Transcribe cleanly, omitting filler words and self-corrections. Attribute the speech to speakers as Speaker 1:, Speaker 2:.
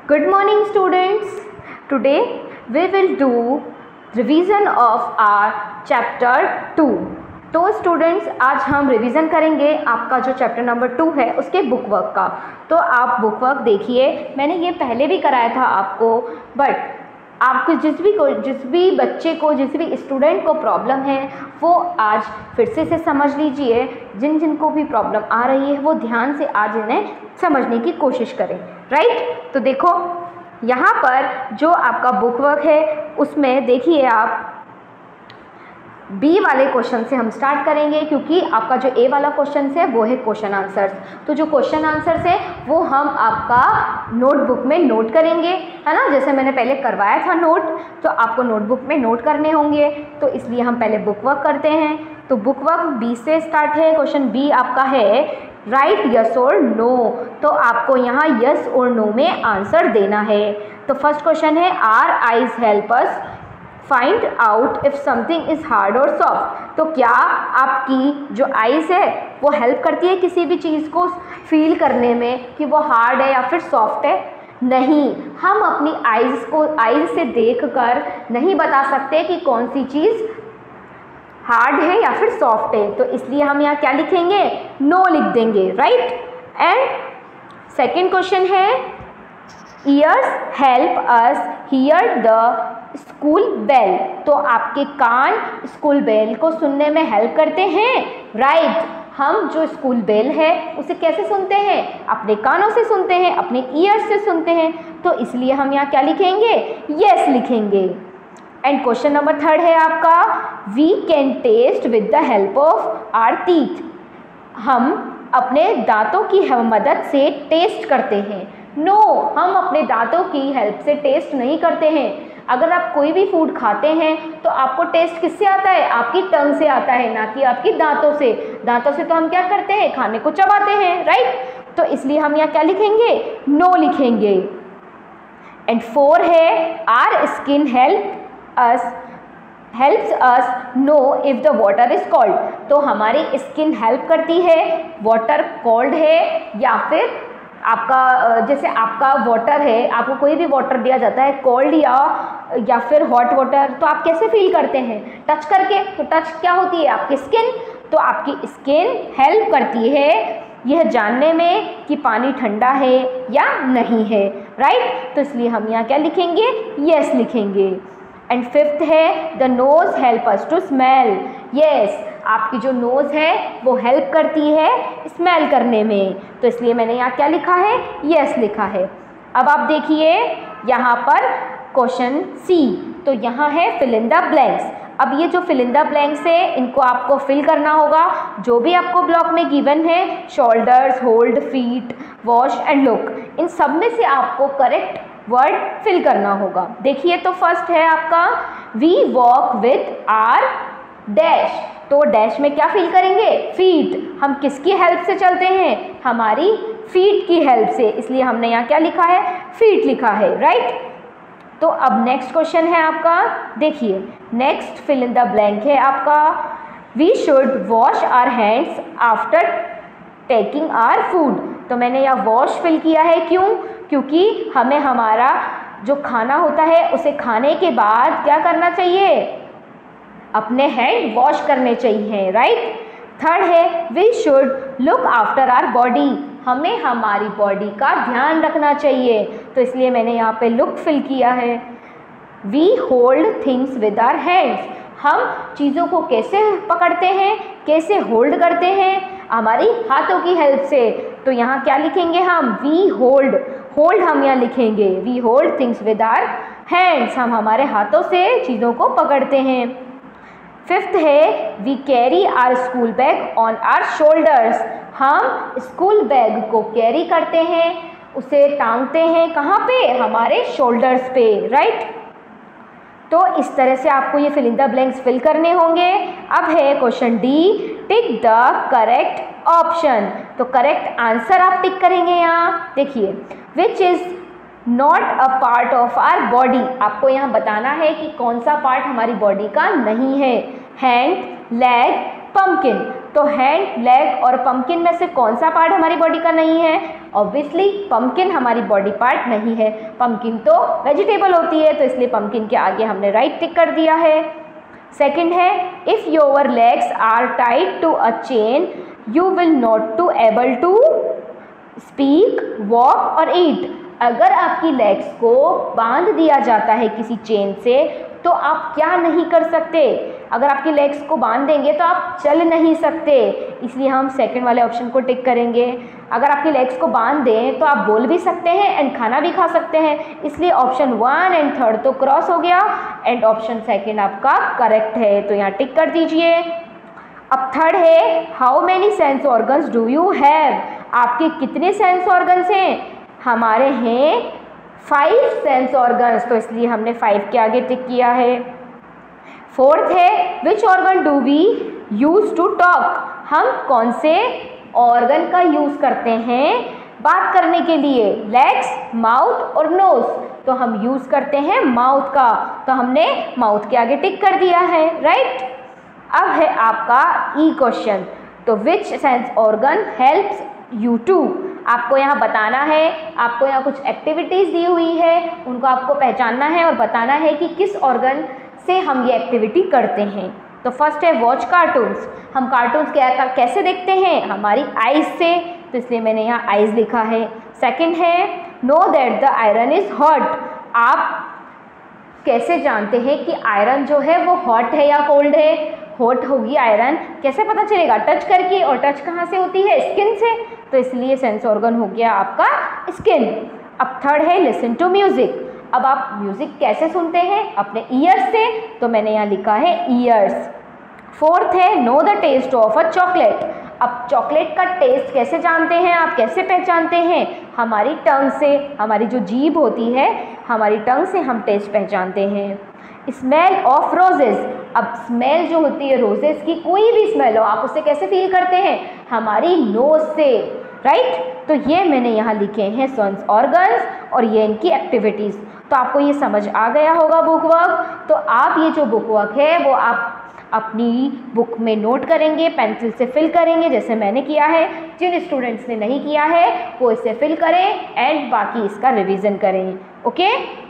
Speaker 1: Good morning students. Today we will do revision of our chapter 2. तो students आज हम revision करेंगे आपका जो चैप्टर नंबर 2 है उसके बुक वर्क का। तो आप बुक वर्क देखिए, मैंने ये पहले भी कराया था आपको, बट आपको जिस भी बच्चे को, जिस भी स्टूडेंट को प्रॉब्लम है वो आज फिर से समझ लीजिए। जिनको भी प्रॉब्लम आ रही है वो ध्यान से आज इन्हें समझने की कोशिश करें, राइट। तो देखो यहाँ पर जो आपका बुक वर्क है उसमें देखिए आप बी वाले क्वेश्चन से हम स्टार्ट करेंगे, क्योंकि आपका जो ए वाला क्वेश्चन है वो है क्वेश्चन आंसर्स। तो जो क्वेश्चन आंसर्स है वो हम आपका नोटबुक में नोट करेंगे, है ना। जैसे मैंने पहले करवाया था नोट, तो आपको नोटबुक में नोट करने होंगे, तो इसलिए हम पहले बुक वर्क करते हैं। तो बुक वर्क बी से स्टार्ट है। क्वेश्चन बी आपका है राइट यस और नो। तो आपको यहाँ यस और नो में आंसर देना है। तो फर्स्ट क्वेश्चन है are eyes help us find out if something is hard और सॉफ्ट। तो क्या आपकी जो आइज़ है वो हेल्प करती है किसी भी चीज़ को फील करने में कि वो हार्ड है या फिर सॉफ्ट है? नहीं, हम अपनी आइज़ से देखकर नहीं बता सकते कि कौन सी चीज़ हार्ड है या फिर सॉफ्ट है। तो इसलिए हम यहाँ क्या लिखेंगे? नो लिख देंगे, राइट। एंड सेकेंड क्वेश्चन है ears help us hear the school bell. तो आपके कान स्कूल बेल को सुनने में हेल्प करते हैं, राइट। हम जो स्कूल बेल है उसे कैसे सुनते हैं? अपने कानों से सुनते हैं, अपने ईयर्स से सुनते हैं। तो इसलिए हम यहाँ क्या लिखेंगे? यस लिखेंगे। एंड क्वेश्चन नंबर थर्ड है आपका we can taste with the help of our teeth. हम अपने दांतों की मदद से टेस्ट करते हैं। नो, हम अपने दांतों की हेल्प से टेस्ट नहीं करते हैं। अगर आप कोई भी फूड खाते हैं तो आपको टेस्ट किससे आता है? आपकी टंग से आता है, ना कि आपकी दांतों से। दांतों से तो हम क्या करते हैं? खाने को चबाते हैं, राइट। तो इसलिए हम यहाँ क्या लिखेंगे? नो लिखेंगे। एंड फोर है our skin helps us know if the water is cold. तो हमारी स्किन हेल्प करती है वाटर कोल्ड है या फिर आपका, जैसे आपका वाटर है, आपको कोई भी वाटर दिया जाता है कोल्ड या फिर हॉट वाटर, तो आप कैसे फील करते हैं? टच करके। तो टच क्या होती है? आपकी स्किन। तो आपकी स्किन हेल्प करती है यह जानने में कि पानी ठंडा है या नहीं है, राइट। तो इसलिए हम यहाँ क्या लिखेंगे? यस लिखेंगे। एंड फिफ्थ है the nose help us to smell. Yes, आपकी जो नोज़ है वो हेल्प करती है स्मेल करने में। तो इसलिए मैंने यहाँ क्या लिखा है? यस लिखा है। अब आप देखिए यहाँ पर क्वेश्चन सी। तो यहाँ है फिल इन द ब्लैंक्स। अब ये जो फिल इन द ब्लैंक्स है इनको आपको फिल करना होगा। जो भी आपको ब्लॉक में गिवन है, shoulders, hold, feet, wash and look, इन सब में से आपको करेक्ट वर्ड फिल करना होगा। देखिए तो फर्स्ट है आपका we walk with our dash. तो डैश में क्या फिल करेंगे? फीट। हम किसकी हेल्प से चलते हैं? हमारी फीट की हेल्प से। इसलिए हमने यहाँ क्या लिखा है? फीट लिखा है, राइट। तो अब नेक्स्ट क्वेश्चन है आपका, देखिए next fill in the blank है आपका we should wash our hands after taking our food. तो मैंने यहाँ वॉश फिल किया है, क्यों? क्योंकि हमें हमारा जो खाना होता है उसे खाने के बाद क्या करना चाहिए? अपने हैंड वॉश करने चाहिए, राइट। थर्ड है we should look after our body. हमें हमारी बॉडी का ध्यान रखना चाहिए। तो इसलिए मैंने यहाँ पे लुक फिल किया है। We hold things with our hands. हम चीज़ों को कैसे पकड़ते हैं, कैसे होल्ड करते हैं? हमारी हाथों की हेल्प से। तो यहाँ क्या लिखेंगे हम? We hold. होल्ड हम यहाँ लिखेंगे we hold things with our hands. हम हमारे हाथों से चीज़ों को पकड़ते हैं। फिफ्थ है we carry our school bag on our shoulders. हम स्कूल बैग को कैरी करते हैं, उसे टांगते हैं कहाँ पे? हमारे शोल्डर्स पे, राइट। तो इस तरह से आपको ये fill in the blanks fill करने होंगे। अब है question D tick the correct option. तो करेक्ट आंसर आप टिक करेंगे यहाँ। देखिए which is not a part of our body. आपको यहाँ बताना है कि कौन सा पार्ट हमारी बॉडी का नहीं है। Hand, leg, pumpkin. तो हैंड, लेग और पंपकिन में से कौन सा पार्ट हमारी बॉडी का नहीं है? ऑब्वियसली पंपकिन हमारी बॉडी पार्ट नहीं है, पंपकिन तो वेजिटेबल होती है, तो इसलिए पंपकिन के आगे हमने राइट टिक कर दिया है। सेकंड है, if your legs are tied to a chain you will not to able to speak, walk और ईट। अगर आपकी लेग्स को बांध दिया जाता है किसी चेन से तो आप क्या नहीं कर सकते? अगर आपकी लेग्स को बांध देंगे तो आप चल नहीं सकते, इसलिए हम सेकंड वाले ऑप्शन को टिक करेंगे। अगर आपकी लेग्स को बांध दें तो आप बोल भी सकते हैं एंड खाना भी खा सकते हैं, इसलिए ऑप्शन 1 एंड 3 तो क्रॉस हो गया एंड ऑप्शन सेकंड आपका करेक्ट है, तो यहाँ टिक कर दीजिए। अब थर्ड है, how many sense organs do you have? आपके कितने सेंस ऑर्गन्स हैं? हमारे हैं 5 सेंस ऑर्गन्स, तो इसलिए हमने 5 के आगे टिक किया है। फोर्थ है, which organ do we use to talk? हम कौन से ऑर्गन का यूज़ करते हैं बात करने के लिए? लेग्स, माउथ और नोज, तो हम यूज़ करते हैं माउथ का, तो हमने माउथ के आगे टिक कर दिया है, राइट। अब है आपका ई क्वेश्चन, तो which sense organ helps you to? आपको यहाँ बताना है, आपको यहाँ कुछ एक्टिविटीज़ दी हुई है, उनको आपको पहचानना है और बताना है कि किस ऑर्गन से हम ये एक्टिविटी करते हैं। तो फर्स्ट है वॉच कार्टून्स। हम कार्टून्स कैसे देखते हैं? हमारी आइज़ से, तो इसलिए मैंने यहाँ आइज़ लिखा है। सेकंड है know that the iron is hot. आप कैसे जानते हैं कि आयरन जो है वो हॉट है या कोल्ड है? हॉट होगी आयरन, कैसे पता चलेगा? टच करके, और टच कहाँ से होती है? स्किन से, तो इसलिए सेंस ऑर्गन हो गया आपका स्किन। अब थर्ड है लिसन टू म्यूजिक। अब आप म्यूजिक कैसे सुनते हैं? अपने ईयर्स से, तो मैंने यहाँ लिखा है ईयर्स। फोर्थ है know the taste of a chocolate. अब चॉकलेट का टेस्ट कैसे जानते हैं आप? कैसे पहचानते हैं? हमारी टंग से, हमारी जो जीभ होती है, हमारी टंग से हम टेस्ट पहचानते हैं। Smell of roses. अब स्मेल जो होती है रोजेस की, कोई भी स्मेल हो, आप उसे कैसे फील करते हैं? हमारी नोज से, राइट। तो ये मैंने यहाँ लिखे हैं सेंस ऑर्गन्स और ये इनकी एक्टिविटीज़। तो आपको ये समझ आ गया होगा बुक वर्क। तो आप ये जो बुक वर्क है वो आप अपनी बुक में नोट करेंगे, पेंसिल से फिल करेंगे जैसे मैंने किया है। जिन स्टूडेंट्स ने नहीं किया है वो इसे फिल करें एंड बाकी इसका रिवीजन करें। ओके।